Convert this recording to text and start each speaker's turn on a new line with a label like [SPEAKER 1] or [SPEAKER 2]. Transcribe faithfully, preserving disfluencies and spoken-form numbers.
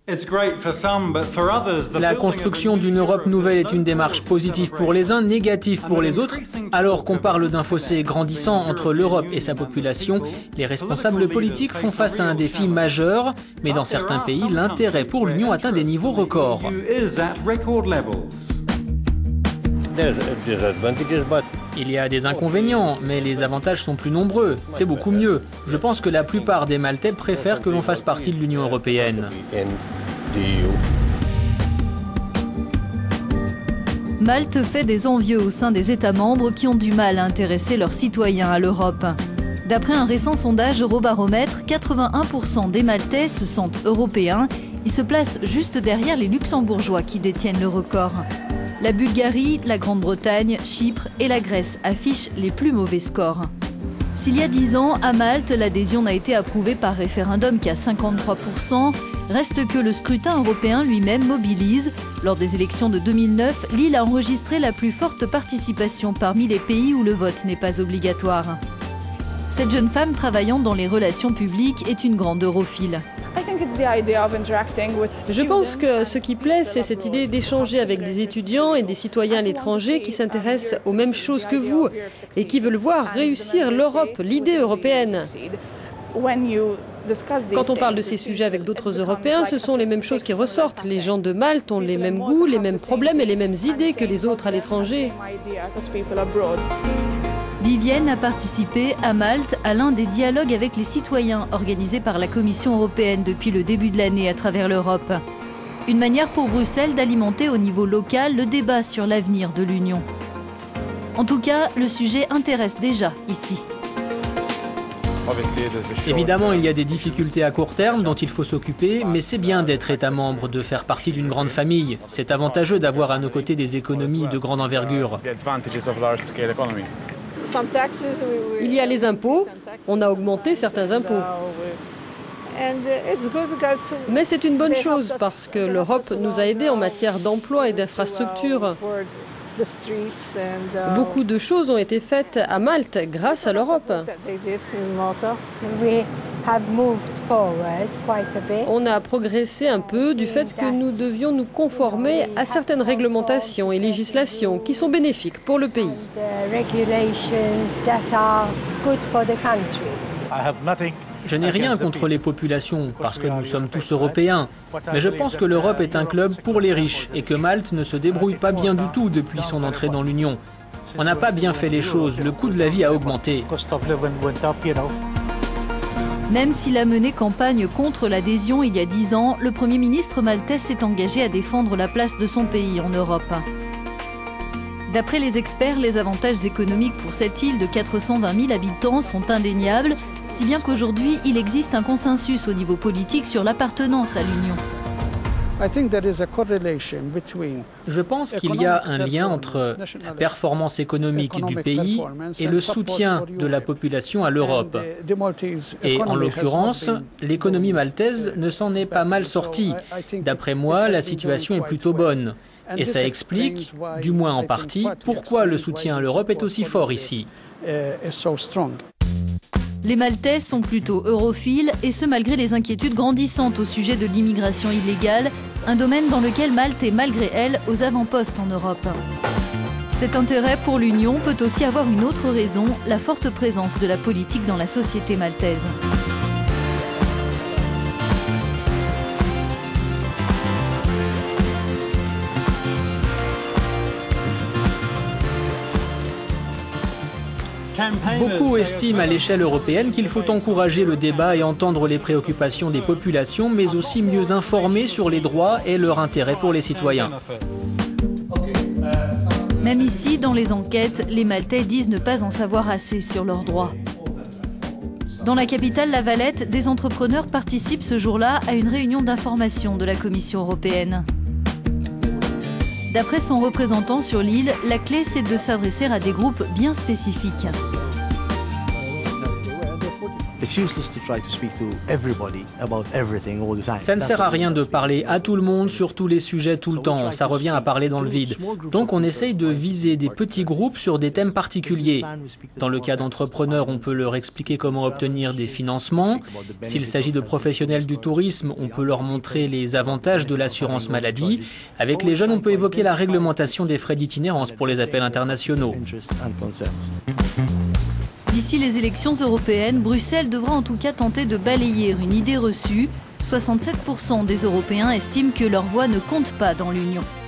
[SPEAKER 1] La construction d'une Europe nouvelle est une démarche positive pour les uns, négative pour les autres. Alors qu'on parle d'un fossé grandissant entre l'Europe et sa population, les responsables politiques font face à un défi majeur, mais dans certains pays, l'intérêt pour l'Union atteint des niveaux records. Il y a des inconvénients, mais les avantages sont plus nombreux. C'est beaucoup mieux. Je pense que la plupart des Maltais préfèrent que l'on fasse partie de l'Union européenne.
[SPEAKER 2] Malte fait des envieux au sein des États membres qui ont du mal à intéresser leurs citoyens à l'Europe. D'après un récent sondage Eurobaromètre, quatre-vingt-un pour cent des Maltais se sentent européens. Ils se placent juste derrière les Luxembourgeois qui détiennent le record. La Bulgarie, la Grande-Bretagne, Chypre et la Grèce affichent les plus mauvais scores. S'il y a dix ans, à Malte, l'adhésion n'a été approuvée par référendum qu'à cinquante-trois pour cent, reste que le scrutin européen lui-même mobilise. Lors des élections de deux mille neuf, l'île a enregistré la plus forte participation parmi les pays où le vote n'est pas obligatoire. Cette jeune femme travaillant dans les relations publiques est une grande europhile.
[SPEAKER 3] Je pense que ce qui plaît, c'est cette idée d'échanger avec des étudiants et des citoyens à l'étranger qui s'intéressent aux mêmes choses que vous et qui veulent voir réussir l'Europe, l'idée européenne. Quand on parle de ces sujets avec d'autres Européens, ce sont les mêmes choses qui ressortent. Les gens de Malte ont les mêmes goûts, les mêmes problèmes et les mêmes idées que les autres à l'étranger.
[SPEAKER 2] Vivienne a participé à Malte à l'un des dialogues avec les citoyens organisés par la Commission européenne depuis le début de l'année à travers l'Europe. Une manière pour Bruxelles d'alimenter au niveau local le débat sur l'avenir de l'Union. En tout cas, le sujet intéresse déjà ici.
[SPEAKER 1] Évidemment, il y a des difficultés à court terme dont il faut s'occuper, mais c'est bien d'être État membre, de faire partie d'une grande famille. C'est avantageux d'avoir à nos côtés des économies de grande envergure.
[SPEAKER 3] Il y a les impôts, on a augmenté certains impôts. Mais c'est une bonne chose parce que l'Europe nous a aidés en matière d'emploi et d'infrastructures. Beaucoup de choses ont été faites à Malte grâce à l'Europe. On a progressé un peu du fait que nous devions nous conformer à certaines réglementations et législations qui sont bénéfiques pour le pays.
[SPEAKER 1] Je n'ai rien contre les populations, parce que nous sommes tous européens. Mais je pense que l'Europe est un club pour les riches et que Malte ne se débrouille pas bien du tout depuis son entrée dans l'Union. On n'a pas bien fait les choses, le coût de la vie a augmenté.
[SPEAKER 2] Même s'il a mené campagne contre l'adhésion il y a dix ans, le Premier ministre maltais s'est engagé à défendre la place de son pays en Europe. D'après les experts, les avantages économiques pour cette île de quatre cent vingt mille habitants sont indéniables, si bien qu'aujourd'hui, il existe un consensus au niveau politique sur l'appartenance à l'Union.
[SPEAKER 1] Je pense qu'il y a un lien entre la performance économique du pays et le soutien de la population à l'Europe. Et en l'occurrence, l'économie maltaise ne s'en est pas mal sortie. D'après moi, la situation est plutôt bonne. Et ça explique, du moins en partie, pourquoi le soutien à l'Europe est aussi fort ici.
[SPEAKER 2] Les Maltais sont plutôt europhiles, et ce malgré les inquiétudes grandissantes au sujet de l'immigration illégale, un domaine dans lequel Malte est malgré elle aux avant-postes en Europe. Cet intérêt pour l'Union peut aussi avoir une autre raison, la forte présence de la politique dans la société maltaise.
[SPEAKER 1] Beaucoup estiment à l'échelle européenne qu'il faut encourager le débat et entendre les préoccupations des populations, mais aussi mieux informer sur les droits et leur intérêt pour les citoyens.
[SPEAKER 2] Même ici, dans les enquêtes, les Maltais disent ne pas en savoir assez sur leurs droits. Dans la capitale La Valette, des entrepreneurs participent ce jour-là à une réunion d'information de la Commission européenne. D'après son représentant sur l'île, la clé c'est de s'adresser à des groupes bien spécifiques.
[SPEAKER 1] Ça ne sert à rien de parler à tout le monde sur tous les sujets tout le temps, ça revient à parler dans le vide. Donc on essaye de viser des petits groupes sur des thèmes particuliers. Dans le cas d'entrepreneurs, on peut leur expliquer comment obtenir des financements. S'il s'agit de professionnels du tourisme, on peut leur montrer les avantages de l'assurance maladie. Avec les jeunes, on peut évoquer la réglementation des frais d'itinérance pour les appels internationaux.
[SPEAKER 2] D'ici les élections européennes, Bruxelles devra en tout cas tenter de balayer une idée reçue. soixante-sept pour cent des Européens estiment que leur voix ne compte pas dans l'Union.